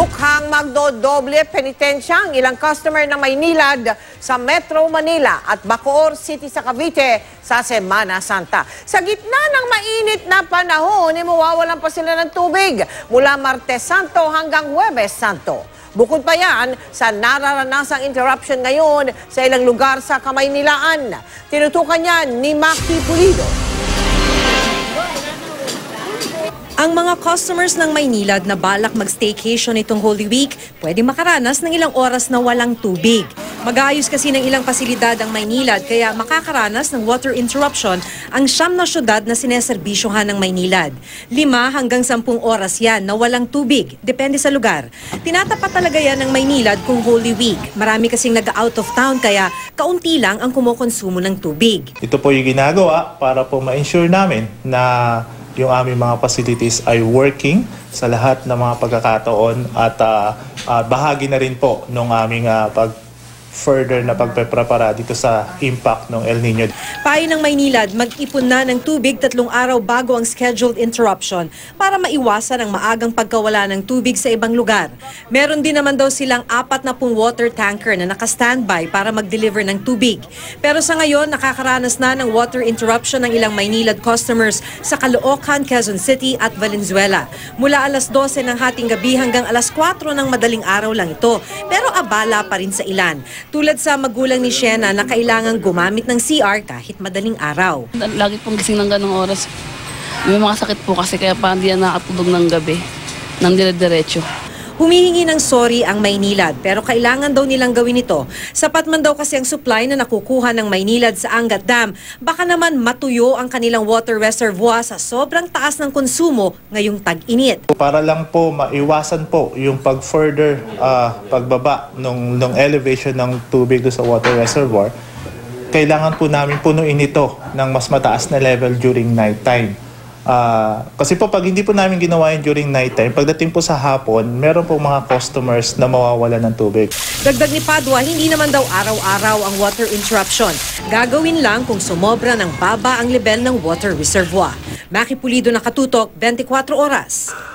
Mukhang magdodoble penitensya ang ilang customer ng Maynilad sa Metro Manila at Bacoor City sa Cavite sa Semana Santa. Sa gitna ng mainit na panahon, mawawalan pa sila ng tubig mula Martes Santo hanggang Huwebes Santo. Bukod pa yan sa nararanasang interruption ngayon sa ilang lugar sa Kamaynilaan. Tinutukan niya ni Maki Pulido. Ang mga customers ng Maynilad na balak mag-staycation itong Holy Week, pwede makaranas ng ilang oras na walang tubig. Mag-aayos kasi ng ilang pasilidad ang Maynilad kaya makakaranas ng water interruption ang 9 na syudad na sineserbisyohan ng Maynilad. 5 hanggang 10 oras yan na walang tubig, depende sa lugar. Tinatapat talaga yan ng Maynilad kung Holy Week. Marami kasing nag-out of town kaya kaunti lang ang kumukonsumo ng tubig. Ito po yung ginagawa para po ma-ensure namin na yung aming mga facilities ay working sa lahat ng mga pagkakataon at bahagi na rin po ng aming further na pagpreprepara dito sa impact ng El Nino. Payo ng Maynilad, mag-ipon na ng tubig 3 araw bago ang scheduled interruption para maiwasan ang maagang pagkawala ng tubig sa ibang lugar. Meron din naman daw silang 40 water tanker na naka-standby para mag-deliver ng tubig. Pero sa ngayon, nakakaranas na ng water interruption ng ilang Maynilad customers sa Caloocan, Quezon City at Valenzuela. Mula alas 12 ng hating gabi hanggang alas 4 ng madaling araw lang ito. Pero abala pa rin sa ilan. Tulad sa magulang ni Shena na kailangang gumamit ng CR kahit madaling araw. Lagi pong gising ng ganong oras. May mga sakit po kasi kaya parang di na nakatulog ng gabi, ng dire-diretso. Humihingi ng sorry ang Maynilad pero kailangan daw nilang gawin ito. Sapat man daw kasi ang supply na nakukuha ng Maynilad sa Angat Dam. Baka naman matuyo ang kanilang water reservoir sa sobrang taas ng konsumo ngayong tag-init. Para lang po maiwasan po yung pag-further pagbaba ng elevation ng tubig do sa water reservoir, kailangan po namin punuin ito ng mas mataas na level during night time. Kasi po pag hindi po namin ginawa yun during night time, pagdating po sa hapon, meron po mga customers na mawawala ng tubig. Dagdag ni Padua, hindi naman daw araw-araw ang water interruption. Gagawin lang kung sumobra ng baba ang level ng water reservoir. Maki Pulido, Nakatutok, 24 Oras.